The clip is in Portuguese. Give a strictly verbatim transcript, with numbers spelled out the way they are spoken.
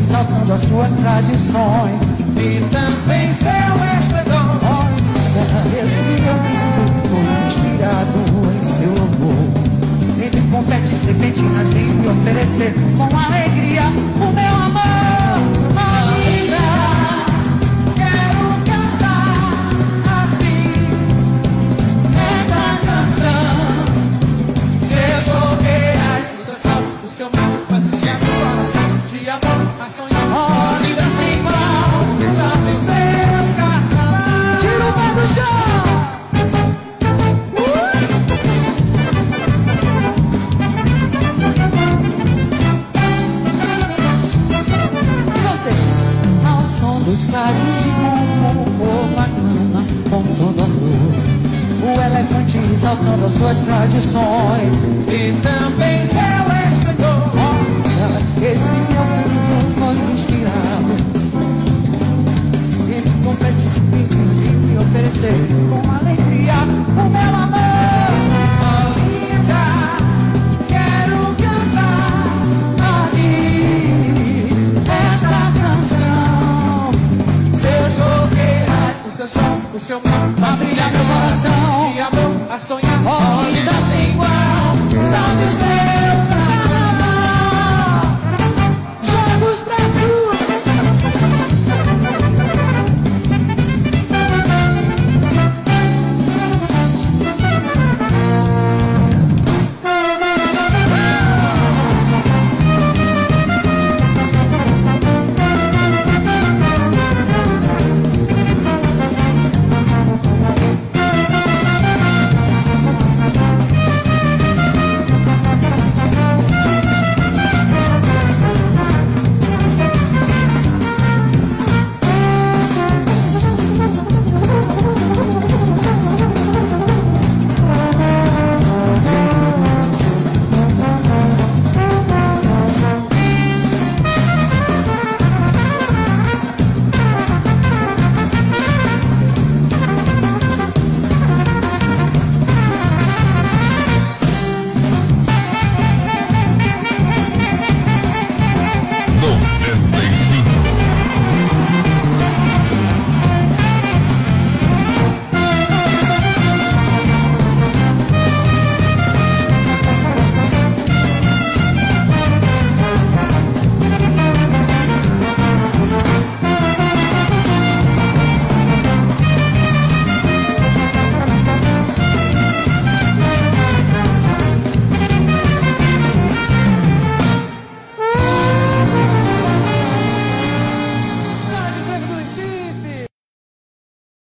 exaltando as suas tradições e também seu esplendor. Olha, esse meu mundo foi inspirado em seu amor. Entre confete e serpentinas vem me oferecer com alegria o meu amor. Linda, quero cantar a ti essa canção. Seja reais, o seu sol, o seu mar, faz brilhar meu coração de amor a sonhar. Oh, linda sem igual, sabe seu carnaval. tira o pé do chão. Dos clarins de como o bacana com todo amor. O elefante exaltando as suas tradições e também seu esplendor. Olha, esse meu mundo foi inspirado em confete seguinte de me oferecer com alegria o meu amor. Oh, linda, quero cantar a ti essa canção. Seja o que o seu som, o seu mar,